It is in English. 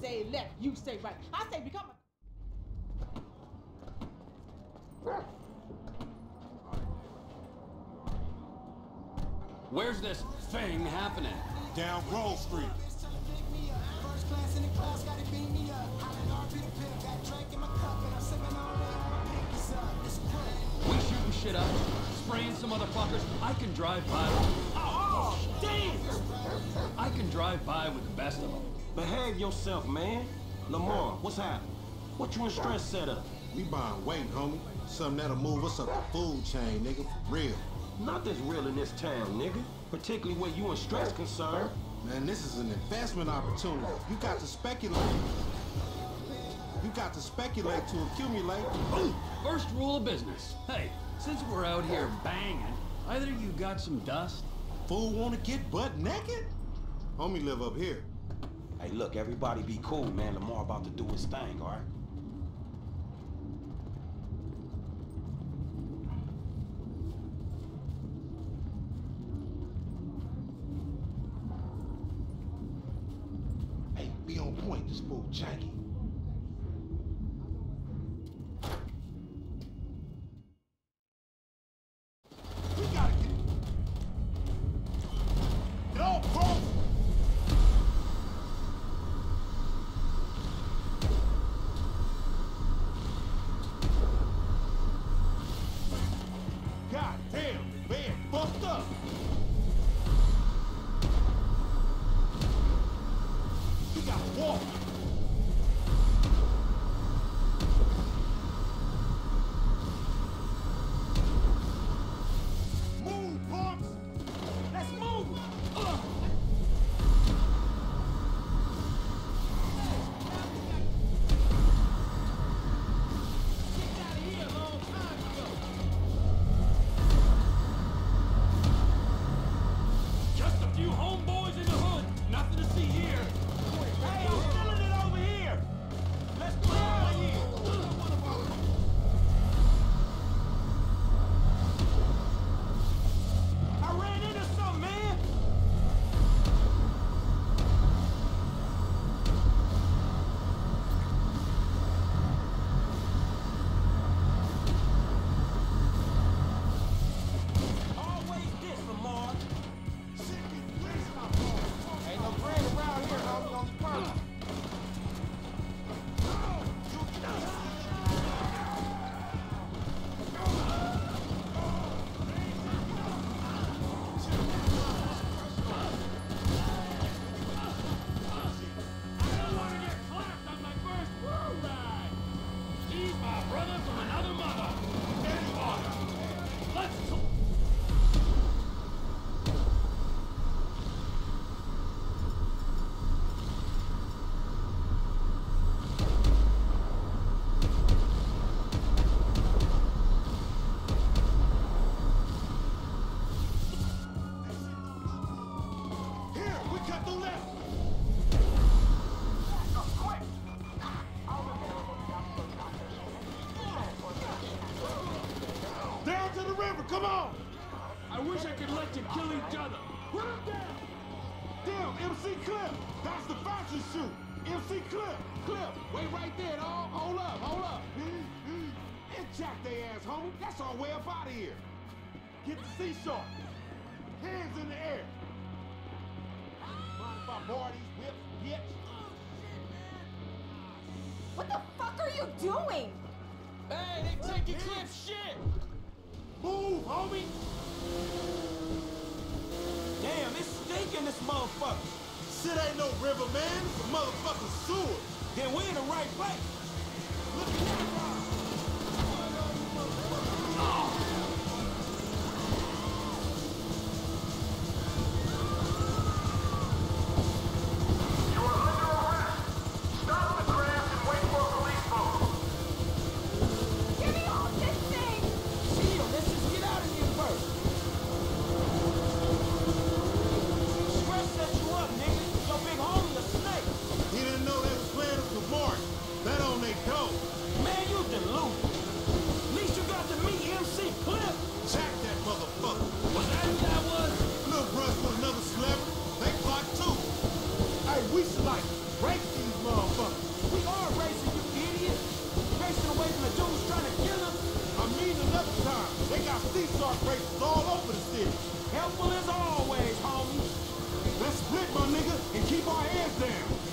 say left, you say right. I say become a... Where's this thing happening? Down Grove Street. We shooting shit up, spraying some motherfuckers. I can drive by. Oh, damn! I can drive by with the best of them. Behave yourself, man. Lamar, what's happening? What you and Stress set up? We buying weight, homie. Something that'll move us up the food chain, nigga, for real. Nothing's real in this town, nigga. Particularly where you and Stress concerned. Man, this is an investment opportunity. You got to speculate. You got to speculate to accumulate. First rule of business. Hey, since we're out here banging, either you got some dust? Fool wanna get butt naked? Homie live up here. Hey, look, everybody be cool, man. Lamar about to do his thing, all right? Hey, be on point, this fool janky. We gotta get off, bro! God damn, man, fucked up. We got to walk. Move, punks! Let's move! Just a few homeboys in the hood. Nothing to see here. Hey, I'm feeling it over here! Let's get out of here! I ran into something, man! Always this, Lamar. Ain't no bread around here, homie, only purple. I don't want to get clapped on my first road ride. He's my brother from another mother. And father. Let's talk. Here, we cut the left. Down to the river, come on! I wish I could let you kill each other. Put him down! Damn, MC Clip! That's the fashion shoot! MC Clip! Clip! Wait right there, dog! Hold up, hold up! And jack they ass, homie! That's our way up out of here! Get the seashore! Hands in the air! Mind if I borrow these whips, bitch? What the fuck are you doing? Hey, they taking Clip's shit. Move, homie! Damn, it's stinking this motherfucker. Shit ain't no river, man. It's a motherfucking sewer. Then we're in the right place. Look at that rock. Give me all this thing! Chill, let's just get out of here first. Stress set you up, nigga. Your big homie a snake. He didn't know they was playing us for Mark. That on they dope. Man, you Helpful as always, homie. Let's split, my nigga, and keep our heads down.